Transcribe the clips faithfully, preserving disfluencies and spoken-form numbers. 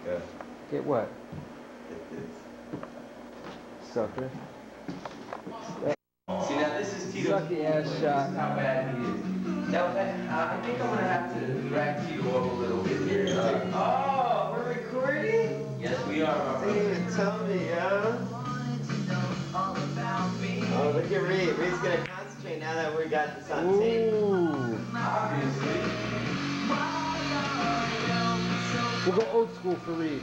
Yeah. Get what? Get this. Sucker. See, now this is Tito's Sucky ass shot. This is how bad he is. Now, uh, I think I'm gonna have to drag Tito up a little bit here. Uh, oh, we're recording? Yes, we are. They didn't even tell me, huh? Oh, look at Reed. Reed's gonna concentrate now that we got this on tape. Ooh. Obviously. We'll go old school for Reed.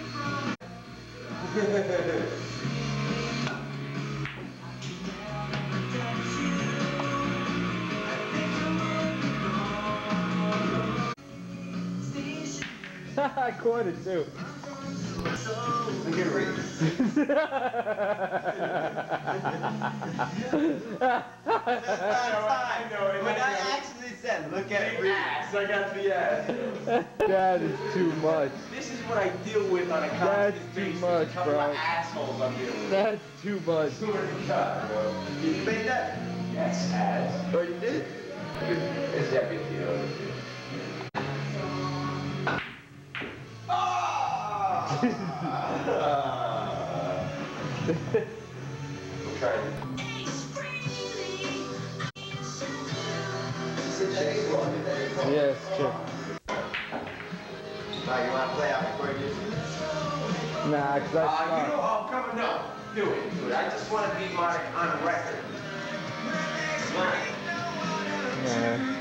I caught it too. Look at Reed. I know it. What I actually said, look at Reed. Ass. I got the ass. That is too much. This is what I deal with on a constant That's basis. too much, a couple bro. of assholes I'm dealing with. That's too much. Swear to God, bro. You made that? Yes, ass. Oh, you did? It's deputy. We'll try it. Yes, sure. Now you want to play out before you do Nah, cause I Uh, you know, oh, come on, no. Do it, do it. I just want to be like on record. Come on. Nah.